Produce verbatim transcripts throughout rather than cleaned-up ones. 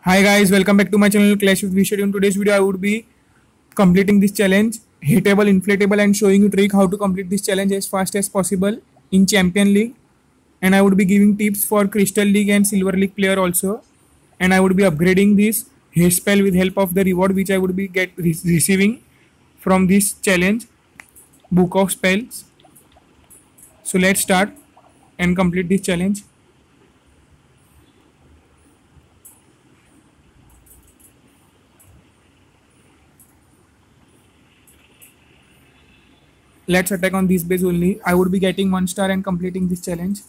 Hi guys, welcome back to my channel Clash with Vishal. In today's video, I would be completing this challenge, hitable, inflatable, and showing you trick how to complete this challenge as fast as possible in Champion League. And I would be giving tips for Crystal League and Silver League player also. And I would be upgrading this haste spell with help of the reward which I would be get re- receiving from this challenge, Book of Spells. So let's start and complete this challenge. Let's attack on this base only. I would be getting one star and completing this challenge.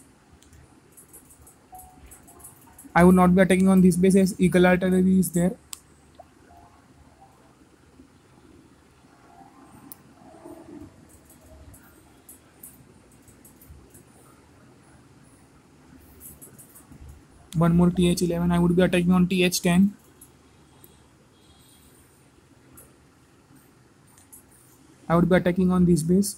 I would not be attacking on this base as Eagle Artillery is there. One more T H eleven. I would be attacking on T H ten. I would be attacking on this base.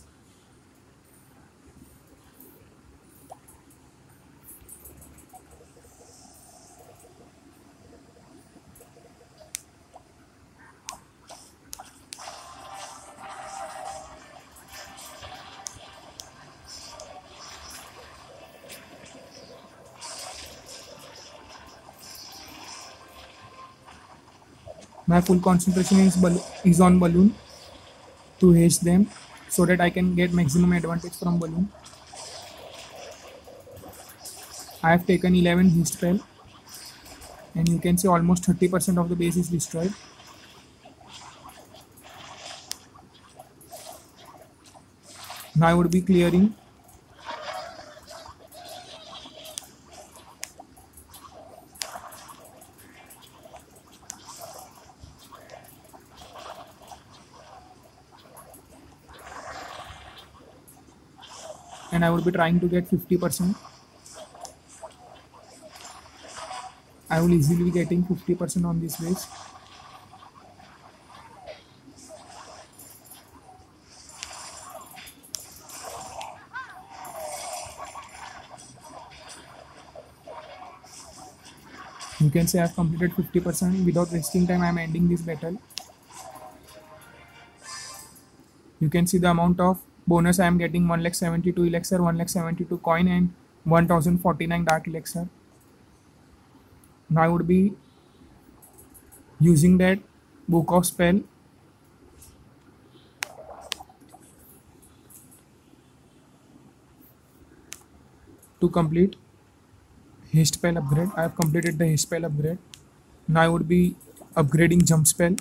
My full concentration is, is on balloon to haste them so that I can get maximum advantage from balloon. I have taken eleven haste spell and you can see almost thirty percent of the base is destroyed. Now I would be clearing. And I would be trying to get fifty percent. I will easily be getting fifty percent on this base. You can say I have completed fifty percent. Without wasting time, I am ending this battle. You can see the amount of bonus I am getting: one lakh seventy-two elixir, one lakh seventy-two coin, and one thousand forty-nine dark elixir. Now I would be using that Book of Spell to complete haste spell upgrade. I have completed the haste spell upgrade. Now I would be upgrading jump spell.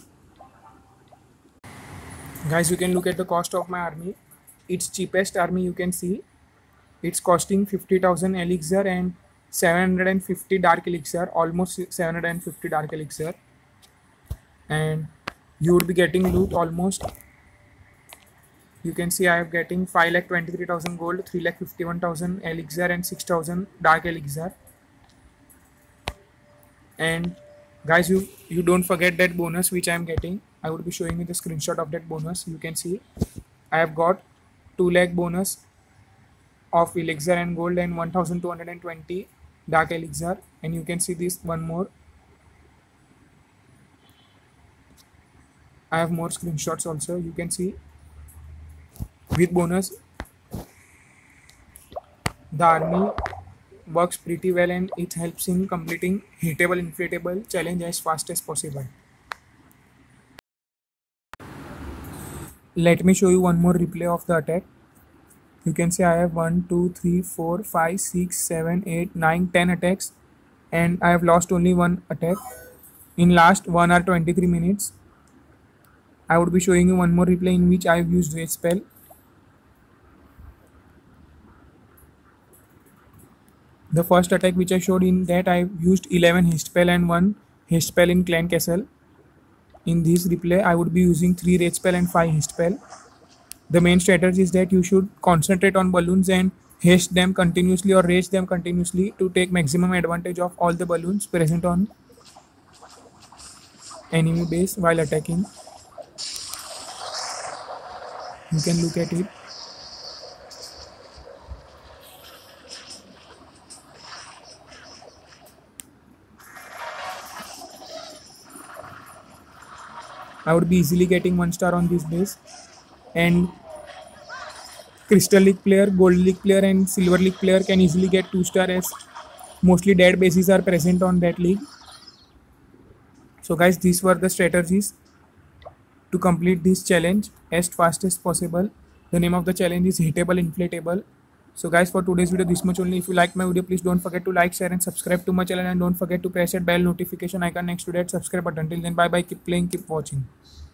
Guys, you can look at the cost of my army. Its cheapest army, you can see it's costing fifty thousand elixir and seven hundred fifty dark elixir, almost seven hundred fifty dark elixir, and you would be getting loot almost. You can see I am getting five lakh twenty-three thousand gold, three lakh fifty-one thousand elixir, and six thousand dark elixir. And guys, you you don't forget that bonus which I am getting. I would be showing you the screenshot of that bonus. You can see I have got two lakh bonus of elixir and gold and one thousand two hundred twenty dark elixir, and you can see this one more. I have more screenshots also. You can see with bonus the army works pretty well and it helps in completing hitable inflatable challenge as fast as possible. Let me show you one more replay of the attack. You can see I have one, two, three, four, five, six, seven, eight, nine, ten attacks, and I have lost only one attack in last one hour twenty-three minutes. I would be showing you one more replay in which I have used rage spell. The first attack which I showed, in that I used eleven haste spell and one haste spell in Clan Castle. In this replay, I would be using three rage spell and five haste spell. The main strategy is that you should concentrate on balloons and haste them continuously or rage them continuously to take maximum advantage of all the balloons present on enemy base while attacking. You can look at it. I would be easily getting one star on this base. And Crystal League player, Gold League player and Silver League player can easily get two star as mostly dead bases are present on that league. So guys, these were the strategies to complete this challenge as fast as possible. The name of the challenge is Hittable Inflatable. So guys, for today's video this much only. If you like my video, please don't forget to like, share and subscribe to my channel, and don't forget to press that bell notification icon next to that subscribe button. Until then, bye bye, keep playing, keep watching.